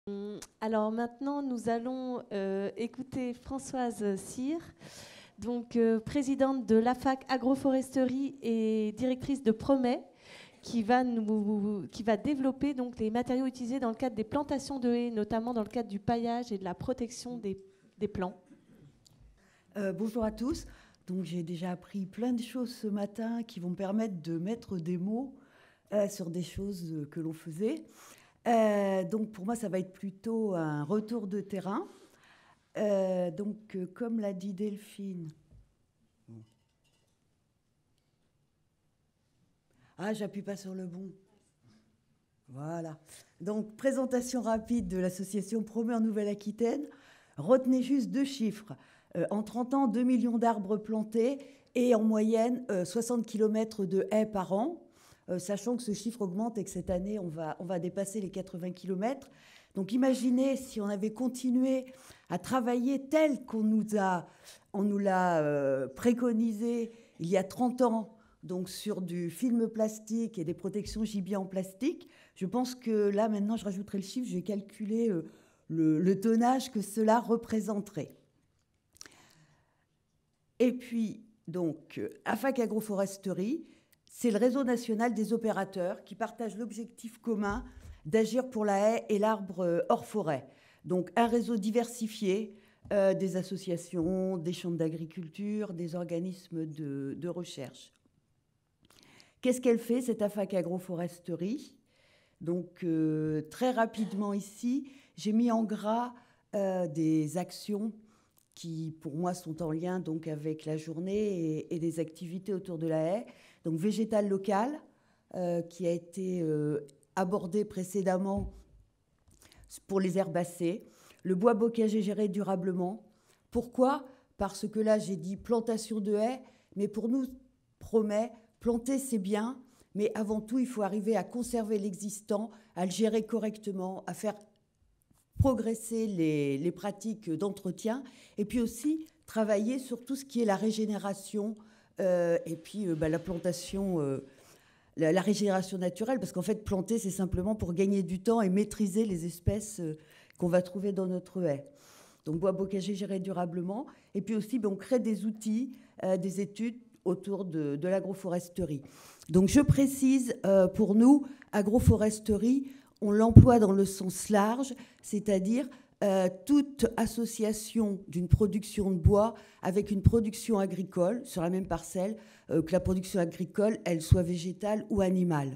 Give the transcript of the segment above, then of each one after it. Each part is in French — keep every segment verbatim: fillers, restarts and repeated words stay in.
Alors maintenant, nous allons euh, écouter Françoise Cyr, donc euh, présidente de l'A F A C Agroforesterie et directrice de Promet, qui va, nous, qui va développer donc, les matériaux utilisés dans le cadre des plantations de haies, notamment dans le cadre du paillage et de la protection des, des plants. Euh, bonjour à tous. Donc, j'ai déjà appris plein de choses ce matin qui vont me permettre de mettre des mots euh, sur des choses que l'on faisait. Euh, donc, pour moi, ça va être plutôt un retour de terrain. Euh, donc, euh, comme l'a dit Delphine... Ah, j'appuie pas sur le bon. Voilà. Donc, présentation rapide de l'association Promet en Nouvelle-Aquitaine. Retenez juste deux chiffres. Euh, en trente ans, deux millions d'arbres plantés et en moyenne euh, soixante kilomètres de haies par an, euh, sachant que ce chiffre augmente et que cette année, on va, on va dépasser les quatre-vingts kilomètres. Donc imaginez si on avait continué à travailler tel qu'on nous a, on nous l'a euh, préconisé il y a trente ans, donc sur du film plastique et des protections gibier en plastique. Je pense que là, maintenant, je rajouterai le chiffre, je vais calculer euh, le, le tonnage que cela représenterait. Et puis, donc, A F A C Agroforesterie, c'est le réseau national des opérateurs qui partagent l'objectif commun d'agir pour la haie et l'arbre hors forêt. Donc, un réseau diversifié euh, des associations, des chambres d'agriculture, des organismes de, de recherche. Qu'est-ce qu'elle fait, cette A F A C Agroforesterie? Donc, euh, très rapidement ici, j'ai mis en gras euh, des actions qui, pour moi, sont en lien donc, avec la journée et, et des activités autour de la haie. Donc, végétal local, euh, qui a été euh, abordé précédemment pour les herbacées. Le bois bocager géré durablement. Pourquoi? Parce que là, j'ai dit plantation de haies, mais pour nous, Promet, planter, c'est bien, mais avant tout, il faut arriver à conserver l'existant, à le gérer correctement, à faire progresser les, les pratiques d'entretien, et puis aussi travailler sur tout ce qui est la régénération euh, et puis euh, bah, la plantation, euh, la, la régénération naturelle, parce qu'en fait, planter, c'est simplement pour gagner du temps et maîtriser les espèces euh, qu'on va trouver dans notre haie. Donc, bois bocager géré durablement. Et puis aussi, ben, on crée des outils, euh, des études autour de, de l'agroforesterie. Donc, je précise, euh, pour nous, agroforesterie, on l'emploie dans le sens large, c'est-à-dire euh, toute association d'une production de bois avec une production agricole sur la même parcelle, euh, que la production agricole, elle soit végétale ou animale.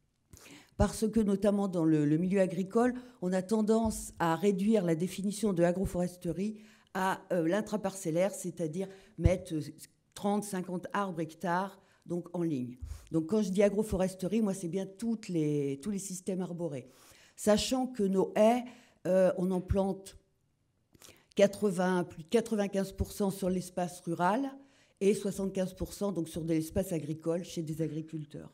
Parce que, notamment dans le, le milieu agricole, on a tendance à réduire la définition de agroforesterie à euh, l'intraparcellaire, c'est-à-dire mettre trente, cinquante arbres hectares donc en ligne. Donc quand je dis agroforesterie, moi c'est bien toutes les, tous les systèmes arborés. Sachant que nos haies, euh, on en plante quatre-vingts, plus de quatre-vingt-quinze pour cent sur l'espace rural et soixante-quinze pour cent donc sur de l'espace agricole chez des agriculteurs.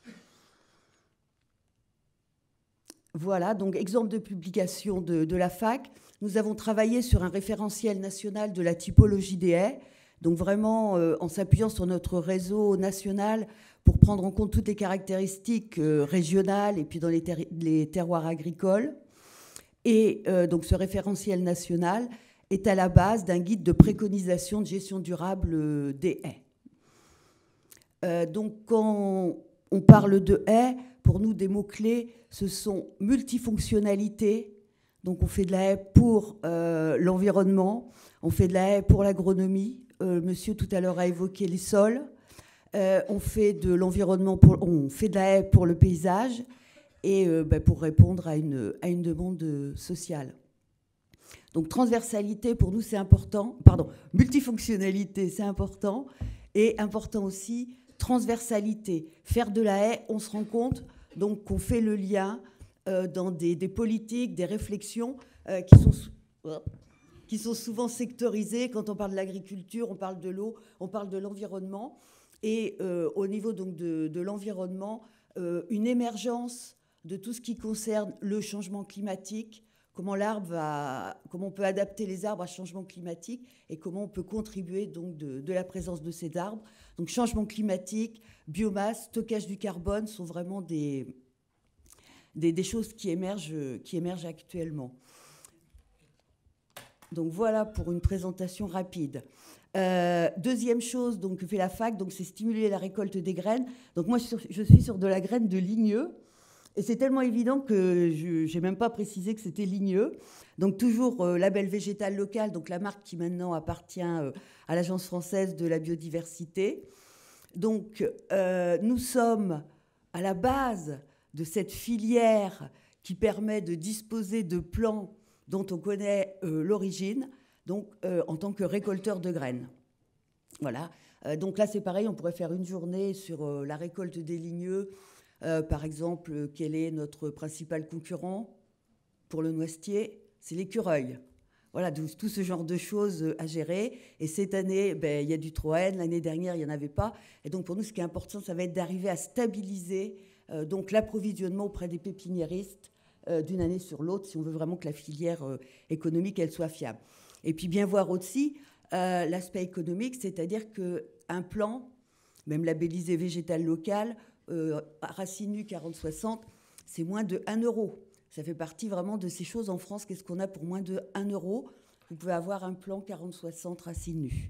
Voilà, donc exemple de publication de, de la fac. Nous avons travaillé sur un référentiel national de la typologie des haies, donc vraiment euh, en s'appuyant sur notre réseau national pour prendre en compte toutes les caractéristiques euh, régionales et puis dans les, ter- les terroirs agricoles. Et euh, donc ce référentiel national est à la base d'un guide de préconisation de gestion durable euh, des haies. Euh, donc quand on parle de haies, pour nous des mots-clés, ce sont multifonctionnalité. Donc on fait de la haie pour euh, l'environnement, on fait de la haie pour l'agronomie. Euh, monsieur tout à l'heure a évoqué les sols. Euh, on fait de l'environnement, pour, on fait de la haie pour le paysage et euh, ben, pour répondre à une, à une demande sociale. Donc transversalité, pour nous, c'est important. Pardon, multifonctionnalité, c'est important. Et important aussi, transversalité. Faire de la haie, on se rend compte donc, qu'on fait le lien euh, dans des, des politiques, des réflexions euh, qui sont... qui sont souvent sectorisés. Quand on parle de l'agriculture, on parle de l'eau, on parle de l'environnement. Et euh, au niveau donc, de, de l'environnement, euh, une émergence de tout ce qui concerne le changement climatique, comment, l'arbre va, comment on peut adapter les arbres à ce changement climatique et comment on peut contribuer donc, de, de la présence de ces arbres. Donc changement climatique, biomasse, stockage du carbone sont vraiment des, des, des choses qui émergent, qui émergent actuellement. Donc voilà pour une présentation rapide. Euh, deuxième chose donc, que fait la fac, donc, c'est stimuler la récolte des graines. Donc moi, je suis, sur, je suis sur de la graine de ligneux. Et c'est tellement évident que je n'ai même pas précisé que c'était ligneux. Donc toujours euh, label végétal local, donc la marque qui maintenant appartient euh, à l'Agence française de la biodiversité. Donc euh, nous sommes à la base de cette filière qui permet de disposer de plants dont on connaît euh, l'origine, donc euh, en tant que récolteur de graines. Voilà. Euh, donc là, c'est pareil, on pourrait faire une journée sur euh, la récolte des ligneux. Euh, par exemple, quel est notre principal concurrent pour le noisetier? C'est l'écureuil. Voilà, tout, tout ce genre de choses à gérer. Et cette année, ben, il y a du Troène. L'année dernière, il n'y en avait pas. Et donc, pour nous, ce qui est important, ça va être d'arriver à stabiliser euh, donc l'approvisionnement auprès des pépiniéristes euh, d'une année sur l'autre, si on veut vraiment que la filière euh, économique, elle soit fiable. Et puis, bien voir aussi euh, l'aspect économique, c'est-à-dire qu'un plan, même labellisé végétal local, Euh, Racinu quarante soixante, c'est moins de un euro. Ça fait partie vraiment de ces choses en France. Qu'est-ce qu'on a pour moins de un euro? Vous pouvez avoir un plan quarante soixante Racinu.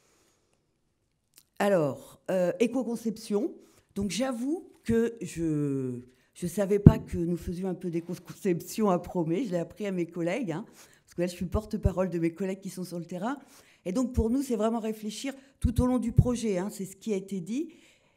Alors, euh, éco-conception. Donc, j'avoue que je ne savais pas que nous faisions un peu d'éco-conception à Promet. Je l'ai appris à mes collègues, hein, parce que là, je suis porte-parole de mes collègues qui sont sur le terrain. Et donc, pour nous, c'est vraiment réfléchir tout au long du projet. Hein, c'est ce qui a été dit.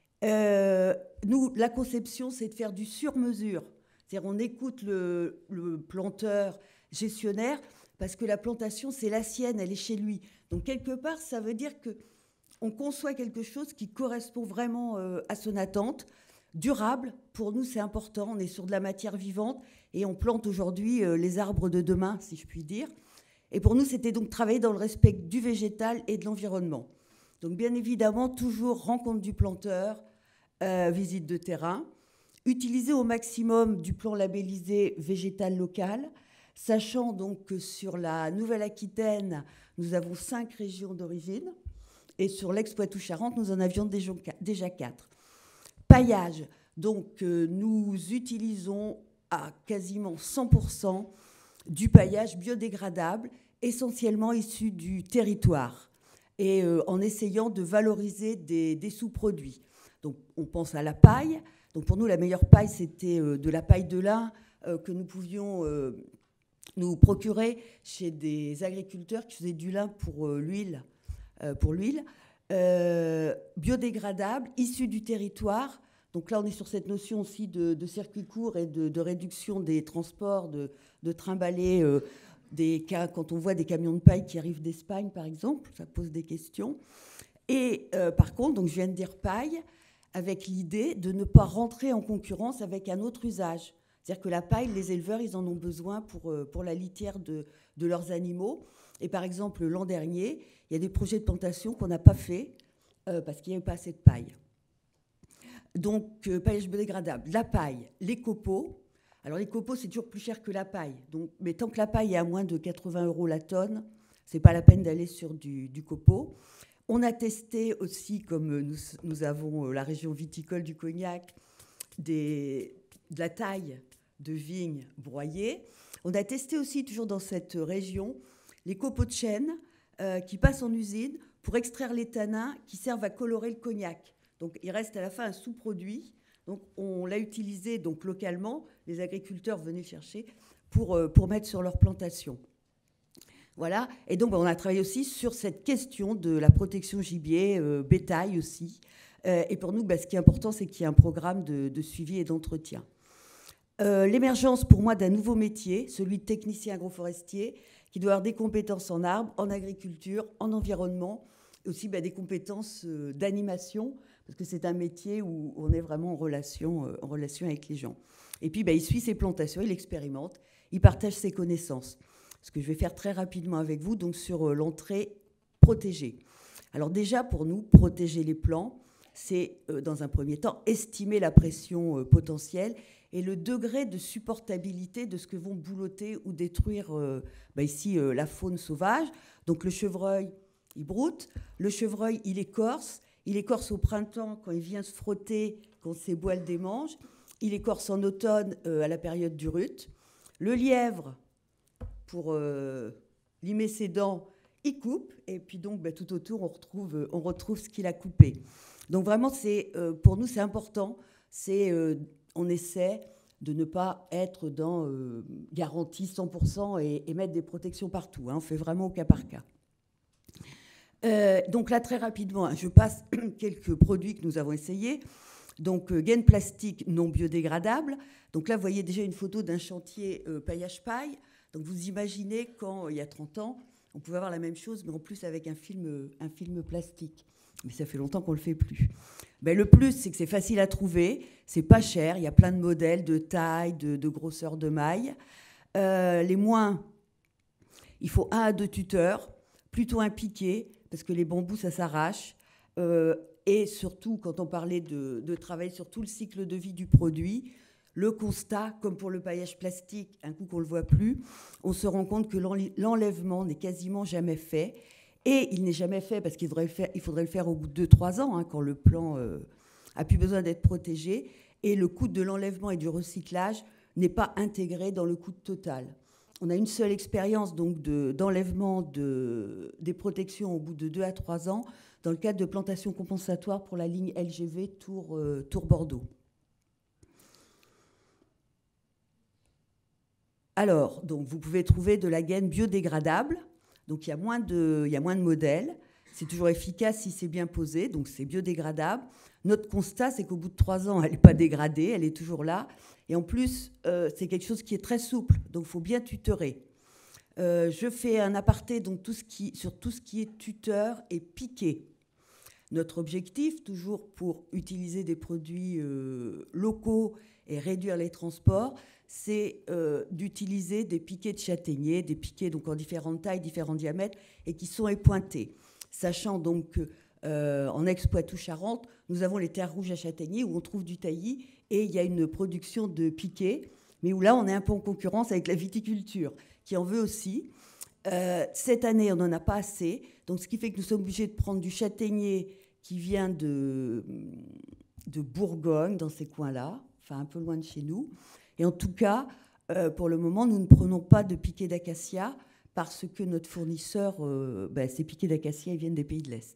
Euh, nous, la conception, c'est de faire du sur-mesure. C'est-à-dire, on écoute le, le planteur gestionnaire parce que la plantation, c'est la sienne, elle est chez lui. Donc, quelque part, ça veut dire qu'on conçoit quelque chose qui correspond vraiment euh, à son attente. Durable, pour nous, c'est important. On est sur de la matière vivante et on plante aujourd'hui euh, les arbres de demain, si je puis dire. Et pour nous, c'était donc travailler dans le respect du végétal et de l'environnement. Donc, bien évidemment, toujours rencontre du planteur, Euh, visite de terrain, utiliser au maximum du plan labellisé végétal local, sachant donc que sur la Nouvelle-Aquitaine, nous avons cinq régions d'origine, et sur l'Ex-Poitou-Charentes, nous en avions déjà quatre. Paillage, donc euh, nous utilisons à quasiment cent pour cent du paillage biodégradable, essentiellement issu du territoire, et euh, en essayant de valoriser des, des sous-produits. Donc, on pense à la paille. Donc, pour nous, la meilleure paille, c'était euh, de la paille de lin euh, que nous pouvions euh, nous procurer chez des agriculteurs qui faisaient du lin pour euh, l'huile, euh, pour l'huile, euh, biodégradable, issu du territoire. Donc là, on est sur cette notion aussi de, de circuit court et de, de réduction des transports, de, de trimballer euh, des cas, quand on voit des camions de paille qui arrivent d'Espagne, par exemple, ça pose des questions. Et euh, par contre, donc je viens de dire paille, avec l'idée de ne pas rentrer en concurrence avec un autre usage. C'est-à-dire que la paille, les éleveurs, ils en ont besoin pour, pour la litière de, de leurs animaux. Et par exemple, l'an dernier, il y a des projets de plantation qu'on n'a pas fait euh, parce qu'il n'y avait pas assez de paille. Donc, euh, paillage biodégradable, la paille, les copeaux. Alors, les copeaux, c'est toujours plus cher que la paille. Donc, mais tant que la paille est à moins de quatre-vingts euros la tonne, ce n'est pas la peine d'aller sur du, du copeau. On a testé aussi, comme nous, nous avons la région viticole du Cognac, des, de la taille de vigne broyée. On a testé aussi, toujours dans cette région, les copeaux de chêne euh, qui passent en usine pour extraire les tanins qui servent à colorer le cognac. Donc, il reste à la fin un sous-produit. Donc, on l'a utilisé donc, localement. Les agriculteurs venaient le chercher pour, euh, pour mettre sur leur plantation. Voilà. Et donc, on a travaillé aussi sur cette question de la protection gibier, euh, bétail aussi. Euh, et pour nous, bah, ce qui est important, c'est qu'il y ait un programme de, de suivi et d'entretien. Euh, l'émergence, pour moi, d'un nouveau métier, celui de technicien agroforestier, qui doit avoir des compétences en arbres, en agriculture, en environnement, et aussi bah, des compétences euh, d'animation, parce que c'est un métier où on est vraiment en relation, euh, en relation avec les gens. Et puis, bah, il suit ses plantations, il expérimente, il partage ses connaissances. Ce que je vais faire très rapidement avec vous, donc sur euh, l'entrée protégée. Alors déjà, pour nous, protéger les plants, c'est, euh, dans un premier temps, estimer la pression euh, potentielle et le degré de supportabilité de ce que vont boulotter ou détruire euh, bah ici euh, la faune sauvage. Donc le chevreuil, il broute. Le chevreuil, il écorce. Il écorce au printemps quand il vient se frotter, quand ses bois le démangent. il écorce en automne euh, à la période du rut. Le lièvre, pour euh, limer ses dents, il coupe. Et puis donc, bah, tout autour, on retrouve, on retrouve ce qu'il a coupé. Donc vraiment, c'est, euh, pour nous, c'est important. C'est, euh, on essaie de ne pas être dans euh, garantie cent pour cent et, et mettre des protections partout. Hein. On fait vraiment au cas par cas. Euh, donc là, très rapidement, hein, je passe quelques produits que nous avons essayés. Donc, euh, gaines plastiques non biodégradables. Donc là, vous voyez déjà une photo d'un chantier euh, paillage-paille. Donc vous imaginez quand, il y a trente ans, on pouvait avoir la même chose, mais en plus avec un film, un film plastique. Mais ça fait longtemps qu'on ne le fait plus. Ben, le plus, c'est que c'est facile à trouver, c'est pas cher, il y a plein de modèles, de taille, de, de grosseur de maille. Euh, les moins, il faut un à deux tuteurs, plutôt un piqué, parce que les bambous, ça s'arrache. Euh, et surtout, quand on parlait de, de travailler sur tout le cycle de vie du produit, le constat, comme pour le paillage plastique, un coup qu'on ne le voit plus, on se rend compte que l'enlèvement n'est quasiment jamais fait. Et il n'est jamais fait parce qu'il faudrait le faire, il faudrait le faire au bout de deux trois ans, hein, quand le plan euh, a plus besoin d'être protégé. Et le coût de l'enlèvement et du recyclage n'est pas intégré dans le coût total. On a une seule expérience donc de, d'enlèvement de, des protections au bout de deux à trois ans dans le cadre de plantations compensatoires pour la ligne L G V Tours, euh, Tours Bordeaux. Alors, donc, vous pouvez trouver de la gaine biodégradable. Donc, il y a moins de, il y a moins de modèles. C'est toujours efficace si c'est bien posé. Donc, c'est biodégradable. Notre constat, c'est qu'au bout de trois ans, elle n'est pas dégradée. Elle est toujours là. Et en plus, euh, c'est quelque chose qui est très souple. Donc, il faut bien tutorer. Euh, je fais un aparté donc, tout ce qui, sur tout ce qui est tuteur et piqué. Notre objectif, toujours pour utiliser des produits euh, locaux et réduire les transports, c'est euh, d'utiliser des piquets de châtaignier, des piquets donc en différentes tailles, différents diamètres, et qui sont épointés. Sachant donc qu'en euh, ex-Poitou-Charentes, nous avons les terres rouges à châtaignier où on trouve du taillis, et il y a une production de piquets, mais où là, on est un peu en concurrence avec la viticulture, qui en veut aussi. Euh, cette année, on n'en a pas assez, donc ce qui fait que nous sommes obligés de prendre du châtaignier qui vient de, de Bourgogne, dans ces coins-là, enfin un peu loin de chez nous. Et en tout cas, euh, pour le moment, nous ne prenons pas de piquets d'acacia parce que notre fournisseur, euh, ben, ces piquets d'acacia, ils viennent des pays de l'Est.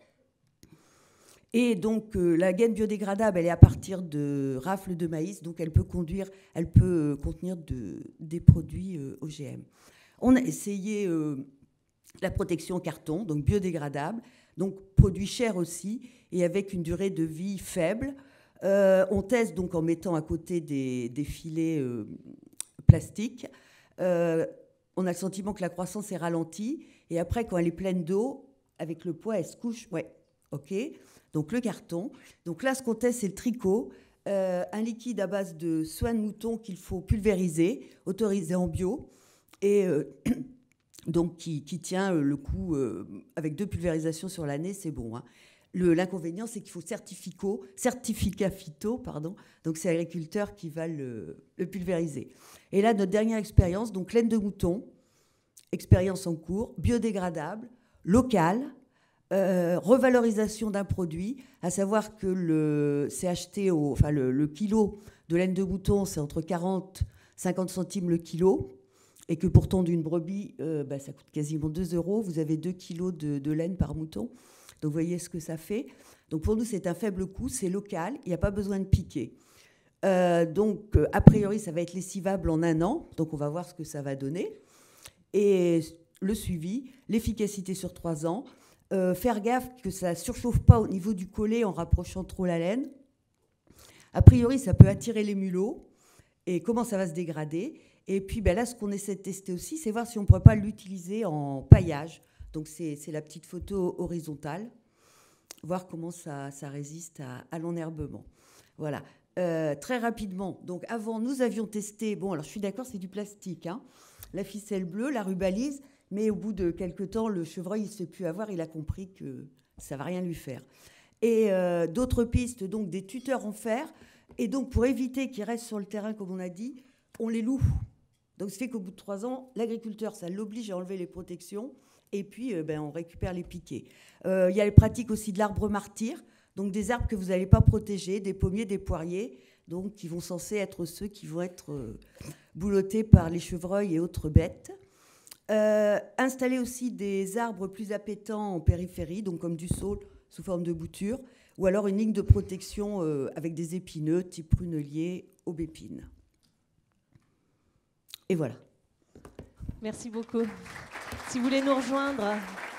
Et donc, euh, la gaine biodégradable, elle est à partir de rafles de maïs, donc elle peut, conduire, elle peut contenir de, des produits euh, O G M. On a essayé euh, la protection en carton, donc biodégradable, donc produit cher aussi, et avec une durée de vie faible. Euh, on teste donc en mettant à côté des, des filets euh, plastiques. Euh, on a le sentiment que la croissance est ralentie. Et après, quand elle est pleine d'eau, avec le poids, elle se couche. Ouais, OK. Donc le carton. Donc là, ce qu'on teste, c'est le tricot. Euh, un liquide à base de soie de mouton qu'il faut pulvériser, autorisé en bio. Et euh, donc qui, qui tient le coup euh, avec deux pulvérisations sur l'année, c'est bon, hein. Le, l'inconvénient, c'est qu'il faut certifico, certificat phyto, pardon. Donc, c'est l'agriculteur qui va le, le pulvériser. Et là, notre dernière expérience, donc laine de mouton, expérience en cours, biodégradable, locale, euh, revalorisation d'un produit, à savoir que le, c'est acheté au, enfin le, le kilo de laine de mouton, c'est entre quarante et cinquante centimes le kilo, et que pourtant d'une brebis, euh, bah, ça coûte quasiment deux euros. Vous avez deux kilos de, de laine par mouton. Donc, vous voyez ce que ça fait. Donc, pour nous, c'est un faible coût, c'est local, il n'y a pas besoin de piquer. Euh, donc, euh, a priori, ça va être lessivable en un an. Donc, on va voir ce que ça va donner. Et le suivi, l'efficacité sur trois ans. Euh, faire gaffe que ça ne surchauffe pas au niveau du collet en rapprochant trop la laine. A priori, ça peut attirer les mulots. Et comment ça va se dégrader. Et puis, ben là, ce qu'on essaie de tester aussi, c'est voir si on ne pourrait pas l'utiliser en paillage. Donc, c'est, c'est la petite photo horizontale, voir comment ça, ça résiste à, à l'enherbement. Voilà. Euh, très rapidement, donc avant, nous avions testé, bon, alors je suis d'accord, c'est du plastique, hein, la ficelle bleue, la rubalise, mais au bout de quelques temps, le chevreuil, il ne se fait plus avoir, il a compris que ça ne va rien lui faire. Et euh, d'autres pistes, donc des tuteurs en fer, et donc pour éviter qu'ils restent sur le terrain, comme on a dit, on les loue. Donc, ce fait qu'au bout de trois ans, l'agriculteur, ça l'oblige à enlever les protections. Et puis, euh, ben, on récupère les piquets. Euh, il y a les pratiques aussi de l'arbre martyr, donc des arbres que vous n'allez pas protéger, des pommiers, des poiriers. donc qui vont censés être ceux qui vont être euh, boulottés par les chevreuils et autres bêtes. Euh, installer aussi des arbres plus appétants en périphérie, donc comme du saule sous forme de bouture, ou alors une ligne de protection euh, avec des épineux, type prunelier, aubépine. Et voilà. Merci beaucoup. Si vous voulez nous rejoindre...